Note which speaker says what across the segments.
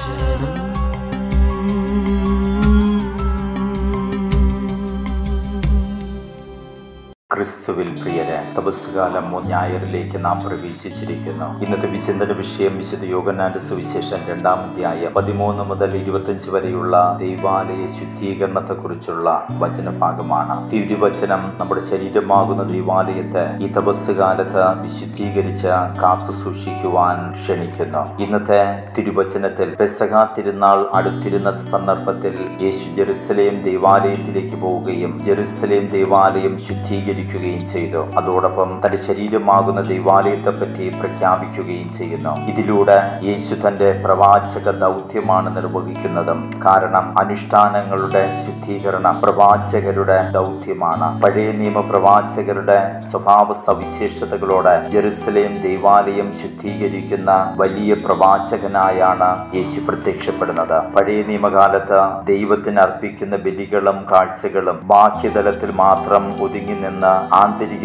Speaker 1: തിരുവചനം.
Speaker 2: ക്രിസ്തുവിൽ പ്രിയരെ, തപസ്സുകാലം ഞായറിലേക്ക് നാം പ്രവേശിച്ചിരിക്കുന്നു. ഇന്നത്തെ വിചിന്തന വിഷയം വിശുദ്ധ യോഹന്നാന്റെ സുവിശേഷം 2-ാം അധ്യായം 13 മുതൽ 25 വരെയുള്ള ദൈവാലയ ശുദ്ധീകരണത്തെക്കുറിച്ചുള്ള വചനഭാഗമാണ്. തിരുവചനം നമ്മുടെ ശരീരമാകുന്ന ദൈവാലയത്തെ ഈ തപസ്സുകാലത്ത് വിശുദ്ധീകരിച്ച് കാത്തു സൂക്ഷിക്കുവാൻ ക്ഷണിക്കുന്നു. ഇന്നത്തെ തിരുവചനത്തിൽ പെസഹ തിരുനാൾ അടുത്തിരുന്ന സന്ദർഭത്തിൽ യേശു ജെറുസലേം ദൈവാലയത്തിലേക്ക് പോവുകയും ജെറുസലേം ദൈവാലയം ശുദ്ധീകരിക്കുകയും ചെയ്തു. അതോടൊപ്പം തന്റെ ശരീരമാകുന്ന ദൈവാലയത്തെ പറ്റി പ്രഖ്യാപിക്കുകയും ചെയ്യുന്നു. ഇതിലൂടെ യേശു തന്റെ പ്രവാചക ദൗത്യമാണ് നിർവഹിക്കുന്നതും. കാരണം അനുഷ്ഠാനങ്ങളുടെ ശുദ്ധീകരണം പ്രവാചകരുടെ ദൗത്യമാണ്. പഴയ നിയമ പ്രവാചകരുടെ സ്വഭാവ സവിശേഷതകളോടെ ജെറുസലേം ദൈവാലയം ശുദ്ധീകരിക്കുന്ന വലിയ പ്രവാചകനായാണ് യേശു പ്രത്യക്ഷപ്പെടുന്നത്. പഴയ നിയമകാലത്ത് ദൈവത്തിന് അർപ്പിക്കുന്ന ബലികളും കാഴ്ചകളും ബാഹ്യതലത്തിൽ മാത്രം ഒതുങ്ങി നിന്ന് ആന്തരിക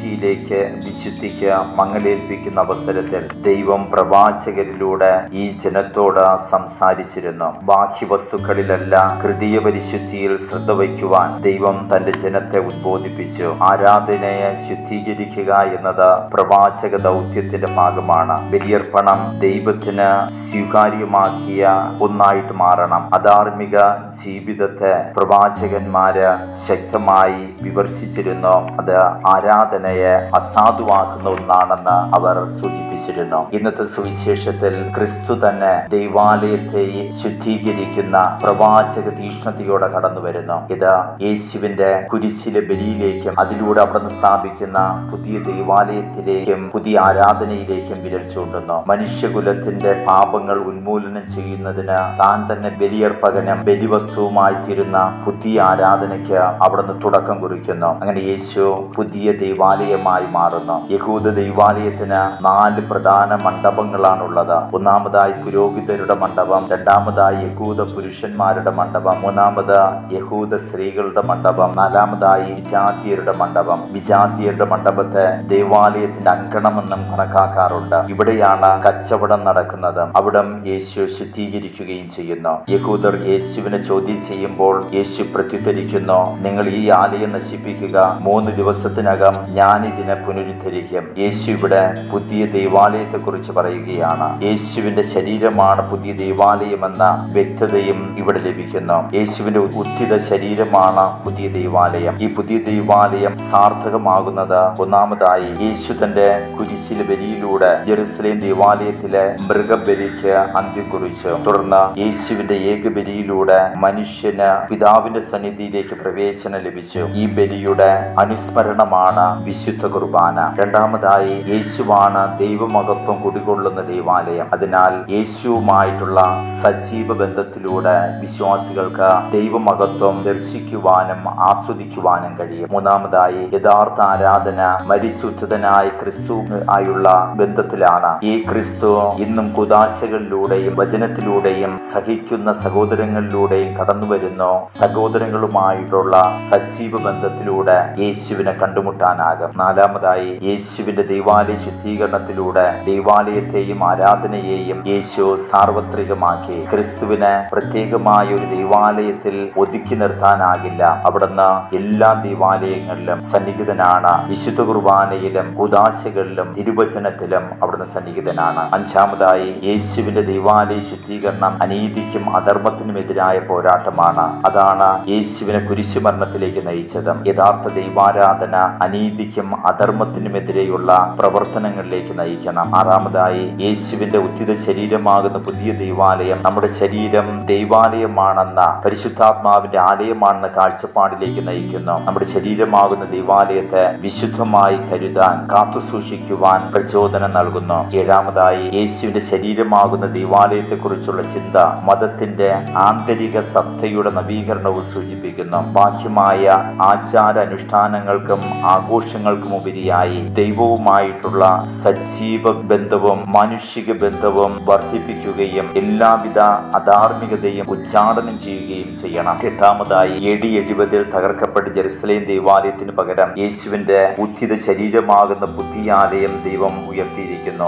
Speaker 2: വിശുദ്ധിക്ക് മങ്ങലേൽപ്പിക്കുന്ന അവസരത്തിൽ ദൈവം പ്രവാചകരിലൂടെ ഈ ജനത്തോട് സംസാരിച്ചിരുന്നു. ബാഹ്യവസ്തുക്കളിലല്ല, ഹൃദയ പരിശുദ്ധിയിൽ ശ്രദ്ധ വയ്ക്കുവാൻ ദൈവം തന്റെ ജനത്തെ ഉദ്ബോധിപ്പിച്ചു. ആരാധനയെ ശുദ്ധീകരിക്കുക എന്നത് പ്രവാചക ദൗത്യത്തിന്റെ ഭാഗമാണ്. ബലിയർപ്പണം ദൈവത്തിന് സ്വീകാര്യമാക്കിയ ഒന്നായിട്ട് മാറണം. അധാർമിക ജീവിതത്തെ പ്രവാചകന്മാര് ശക്തമായി വിമർശിച്ചിരുന്നു. അത് ആരാധനയെ അസാധുവാക്കുന്ന ഒന്നാണെന്ന് അവർ സൂചിപ്പിച്ചിരുന്നു. ഇന്നത്തെ സുവിശേഷത്തിൽ ക്രിസ്തു തന്നെ ദൈവാലയത്തെ ശുദ്ധീകരിക്കുന്ന പ്രവാചക തീഷ്ണതയോടെ കടന്നു വരുന്നു. ഇത് യേശുവിന്റെ കുരിശിലെ ബലിയിലേക്കും അതിലൂടെ അവിടുന്ന് സ്ഥാപിക്കുന്ന പുതിയ ദൈവാലയത്തിലേക്കും പുതിയ ആരാധനയിലേക്കും വിരൽ ചൂണ്ടുന്നു. മനുഷ്യകുലത്തിന്റെ പാപങ്ങൾ ഉന്മൂലനം ചെയ്യുന്നതിന് താൻ തന്നെ ബലിയർപ്പകനും ബലിവസ്തുവുമായി തീരുന്ന പുതിയ ആരാധനയ്ക്ക് അവിടുന്ന് തുടക്കം കുറിക്കുന്നു. അങ്ങനെ യേശു പുതിയ ദൈവാലയമായി മാറുന്നു. യഹൂദ ദൈവാലയത്തിന് 4 പ്രധാന മണ്ഡപങ്ങളാണുള്ളത്. ഒന്നാമതായി പുരോഹിതരുടെ മണ്ഡപം, രണ്ടാമതായി യഹൂദ പുരുഷന്മാരുടെ മണ്ഡപം, മൂന്നാമത് യഹൂദ സ്ത്രീകളുടെ മണ്ഡപം, നാലാമതായി വിജാതീയരുടെ മണ്ഡപം. വിജാതീയരുടെ മണ്ഡപത്തെ ദൈവാലയത്തിന്റെ അങ്കണമെന്നും കണക്കാക്കാറുണ്ട്. ഇവിടെയാണ് കച്ചവടം നടക്കുന്നത്. അവിടം യേശു ശുദ്ധീകരിക്കുകയും ചെയ്യുന്നു. യഹൂദർ യേശുവിനെ ചോദ്യം ചെയ്യുമ്പോൾ യേശു പ്രത്യുത്തരിക്കുന്നു, നിങ്ങൾ ഈ ആലയം നശിപ്പിക്കുക, 3 ദിവസത്തിനകം ഞാൻ ഇതിനെ പുനരുദ്ധരിക്കും. യേശു ഇവിടെ പുതിയ ദൈവാലയത്തെ കുറിച്ച് പറയുകയാണ്. യേശുവിന്റെ ശരീരമാണ് പുതിയ ദൈവാലയമെന്ന വ്യക്തതയും ഇവിടെ ലഭിക്കുന്നു. യേശുവിന്റെ ഉത്ഥിത ശരീരമാണ് പുതിയ ദൈവാലയം. ഈ പുതിയ ദൈവാലയം സാർത്ഥകമാകുന്നത് ഒന്നാമതായി യേശു തന്റെ കുരിശിലെ ബലിയിലൂടെ ജെറുസലേം ദൈവാലയത്തിലെ മൃഗബലിക്ക് അന്ത്യം കുറിച്ചു. തുടർന്ന് യേശുവിന്റെ ഏകബലിയിലൂടെ മനുഷ്യന് പിതാവിന്റെ സന്നിധിയിലേക്ക് പ്രവേശനം ലഭിച്ചു. ഈ ബലിയുടെ അനുസ്മരണമാണ് വിശുദ്ധ കുർബാന. രണ്ടാമതായി യേശുവാണ് ദൈവമഹത്വം കുടികൊള്ളുന്ന ദൈവാലയം. അതിനാൽ യേശുവുമായിട്ടുള്ള സജീവ ബന്ധത്തിലൂടെ വിശ്വാസികൾക്ക് ദൈവമഹത്വം ദർശിക്കുവാനും ആസ്വദിക്കുവാനും കഴിയും. മൂന്നാമതായി യഥാർത്ഥ ആരാധന മരിച്ചുദ്ധനായ ക്രിസ്തു ആയുള്ള ബന്ധത്തിലാണ്. ഈ ക്രിസ്തു ഇന്നും കുദാശകളിലൂടെയും വചനത്തിലൂടെയും സഹിക്കുന്ന സഹോദരങ്ങളിലൂടെയും കടന്നു വരുന്നു. സഹോദരങ്ങളുമായിട്ടുള്ള സജീവ ബന്ധത്തിലൂടെ യേശുവിനെ കണ്ടുമുട്ടാനാകും. നാലാമതായി യേശുവിന്റെ ദൈവാലയ ശുദ്ധീകരണത്തിലൂടെ ദൈവാലയത്തെയും ആരാധനയെയും യേശു സാർവത്രികമാക്കി. ക്രിസ്തുവിനെ പ്രത്യേകമായ ഒരു ദൈവാലയത്തിൽ ഒതുക്കി നിർത്താനാകില്ല. അവിടുന്ന് എല്ലാ ദൈവാലയങ്ങളിലും സന്നിഹിതനാണ്. വിശുദ്ധ കുർബാനയിലും കുദാശകളിലും തിരുവചനത്തിലും അവിടുന്ന് സന്നിഹിതനാണ്. അഞ്ചാമതായി യേശുവിന്റെ ദൈവാലയ ശുദ്ധീകരണം അനീതിക്കും അധർമ്മത്തിനുമെതിരായ പോരാട്ടമാണ്. അതാണ് യേശുവിനെ കുരിശുമരണത്തിലേക്ക് നയിച്ചത്. യഥാർത്ഥ ദൈവാരാധന അനീതിക്കും അധർമ്മത്തിനുമെതിരെയുള്ള പ്രവർത്തനങ്ങളിലേക്ക് നയിക്കണം. ആറാമതായി യേശുവിന്റെ ഉത്ഥിത ശരീരമാകുന്ന പുതിയ ദൈവാലയം നമ്മുടെ ശരീരം ദൈവാലയമാണെന്ന പരിശുദ്ധാത്മാവിന്റെ ആലയമാണെന്ന കാഴ്ചപ്പാടിലേക്ക് നയിക്കുന്നു. നമ്മുടെ ശരീരമാകുന്ന ദൈവാലയത്തെ വിശുദ്ധമായി കരുതാൻ കാത്തുസൂക്ഷിക്കുവാൻ പ്രചോദനം നൽകുന്നു. ഏഴാമതായി യേശുവിന്റെ ശരീരമാകുന്ന ദൈവാലയത്തെ കുറിച്ചുള്ള ചിന്ത മതത്തിന്റെ ആന്തരിക സത്തയുടെ നവീകരണവും സൂചിപ്പിക്കുന്നു. ബാഹ്യമായ ആചാര അനുഷ്ഠാനങ്ങൾക്കും ആഘോഷങ്ങൾക്കും ഉപരിയായി ദൈവവുമായിട്ടുള്ള സജീവ ബന്ധവും മാനുഷിക ബന്ധവും വർദ്ധിപ്പിക്കുകയും എല്ലാവിധ അധാർമികതയും ഉച്ചാടനം ചെയ്യുകയും ചെയ്യണം. എട്ടാമതായി AD 70 തകർക്കപ്പെട്ട ജെറുസലേം ദൈവാലയത്തിന് പകരം യേശുവിന്റെ ഉത്ഥിത ശരീരമാകുന്ന പുതിയ ആലയം ദൈവം ഉയർത്തിയിരിക്കുന്നു.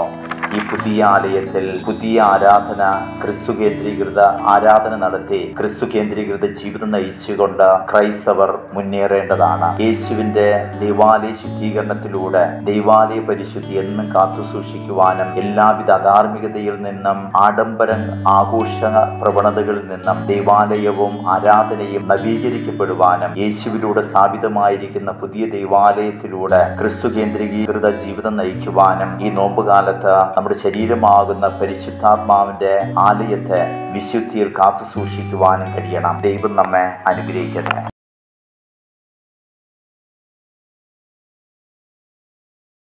Speaker 2: ഈ പുതിയ ആലയത്തിൽ പുതിയ ആരാധന, ക്രിസ്തു കേന്ദ്രീകൃത ആരാധന നടത്തി ക്രിസ്തു കേന്ദ്രീകൃത ജീവിതം നയിച്ചുകൊണ്ട് ക്രൈസ്തവർ മുന്നേറേണ്ടതാണ്. യേശുവിന്റെ ദൈവാലയ ശുദ്ധീകരണത്തിലൂടെ ദൈവാലയ പരിശുദ്ധി എന്നും കാത്തു സൂക്ഷിക്കുവാനും എല്ലാവിധ അധാർമികതയിൽ നിന്നും ആഡംബര ആഘോഷ പ്രവണതകളിൽ നിന്നും ദൈവാലയവും ആരാധനയും നവീകരിക്കപ്പെടുവാനും യേശുവിലൂടെ സ്ഥാപിതമായിരിക്കുന്ന പുതിയ ദൈവാലയത്തിലൂടെ ക്രിസ്തു കേന്ദ്രീകൃത ജീവിതം നയിക്കുവാനും ഈ നോമ്പുകാലത്ത് നമ്മുടെ ശരീരമാകുന്ന പരിശുദ്ധാത്മാവിന്റെ ആലയത്തെ വിശുദ്ധിയിൽ കാത്തു സൂക്ഷിക്കുവാനും കഴിയണം. ദൈവം നമ്മെ അനുഗ്രഹിക്കട്ടെ.